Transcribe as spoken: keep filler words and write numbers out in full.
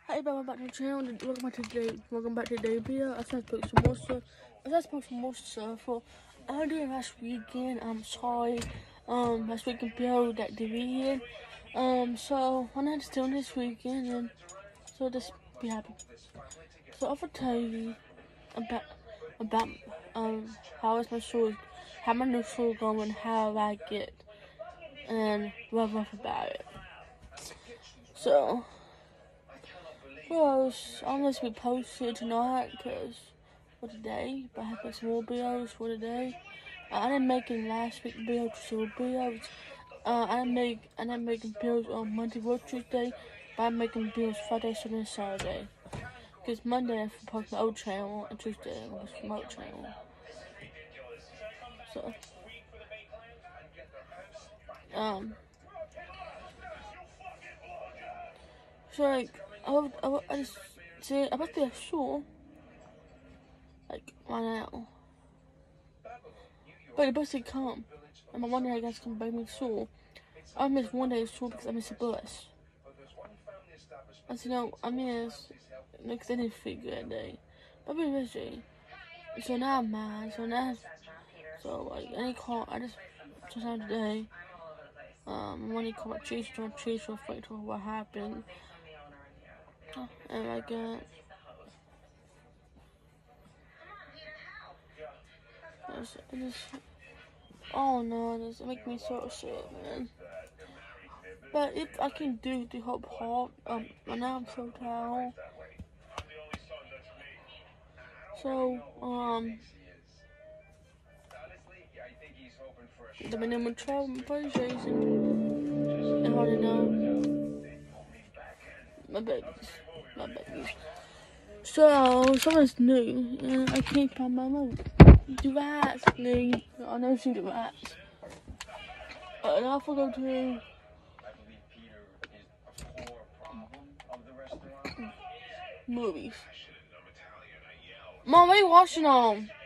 Hey, welcome back to the channel. Welcome back to today. Welcome back to today's video. I started to post some more stuff. I started to post some more stuff. Well, I did it last weekend. I'm sorry. Um, last weekend video that deleted. Um, so I'm not doing this weekend, and so just be happy. So I will tell you about about um how is my school, how my new school going, how I like it, and blah blah about it. So. Well, I'm going to be posted tonight because for today, but I have like some more videos for today. Uh, I didn't make any last week videos, just little videos. Uh, I didn't make I didn't make videos on Monday or Tuesday, but I'm making videos Friday, Sunday, and Saturday. Because Monday I post my old channel and Tuesday I post my old channel. So, um, so like I would, I, would, I just see I'm about to be at school. Like, right now. But the bus did come. And my one day I guys come bring me to school. I missed one day of school because I missed the bus. I said, no, I missed because I didn't figure that day. But I've been busy. So now I'm mad. So now, so like, I didn't call, I just, sometime today, um, when he called my teacher, my teacher was afraid to what happened. And like, uh, I just, I just oh no, this makes me so sad, man. But if I can do the whole part, um, right now I'm so tired. So, um, the minimum travel purchasing, and how to know my babies, my babies. So, someone's new, and I can't find my note. The rats, please. I know see the rats. Uh, and I forgot to. Movies. Mom, what are you watching on?